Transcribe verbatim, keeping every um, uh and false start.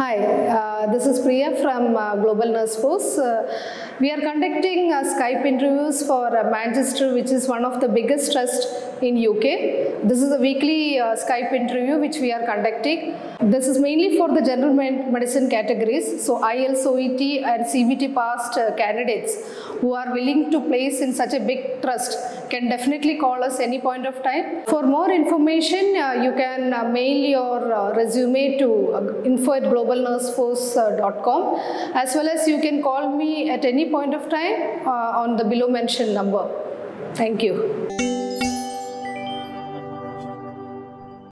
Hi, uh, this is Priya from uh, Global Nurse Force. Uh, we are conducting uh, Skype interviews for uh, Manchester, which is one of the biggest trusts in U K. This is a weekly uh, Skype interview which we are conducting. This is mainly for the general medicine categories, so I E L T S, O E T and C B T passed uh, candidates who are willing to place in such a big trust can definitely call us any point of time. For more information, uh, you can uh, mail your uh, resume to uh, info at global nurse force dot com, as well as you can call me at any point of time uh, on the below mentioned number. Thank you.